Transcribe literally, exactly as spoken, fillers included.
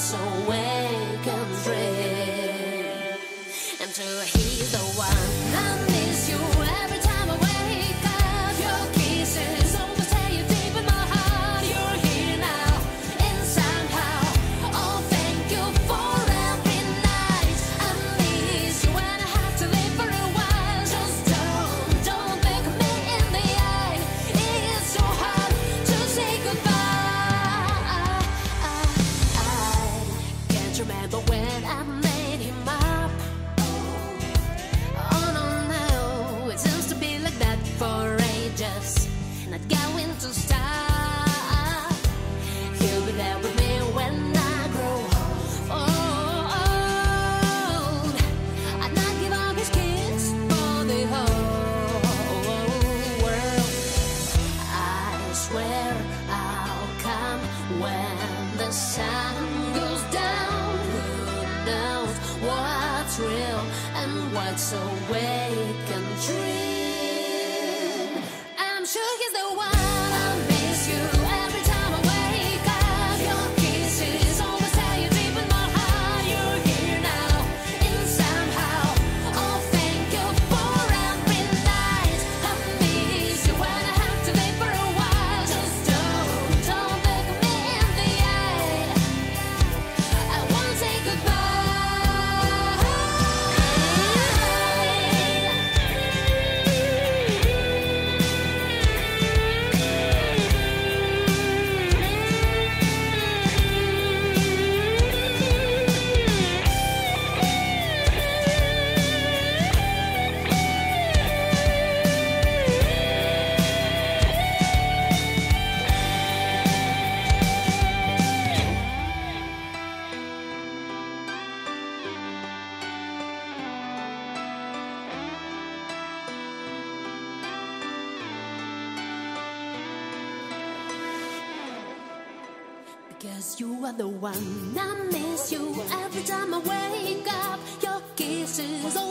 what's awake and dream. And to he's the one I miss you every time I wake up. Your kisses always stay deep in my heart. You're here now, and somehow, oh thank you for every night. I miss you when I have to leave for a while. Just don't, don't look me in the eye. It's so hard to say goodbye. I can't remember when I made him up. Oh no, no, it seems to be like that for ages. Not going to stop. He'll be there with me when I grow old. I'd not give up his kiss for the whole world. I swear I'll come when the sun goes down. Who knows what's real and what's awake and dream? I'm sure he's the one. I miss you every time I wake up. Your kisses always stay deep in my heart. You're here now, and somehow, oh thank you for every night. I miss you when I have to leave for a while. Just don't, don't look me in the eye. I wanna say goodbye. Because you are the one. I miss you every time I wake up. Your kisses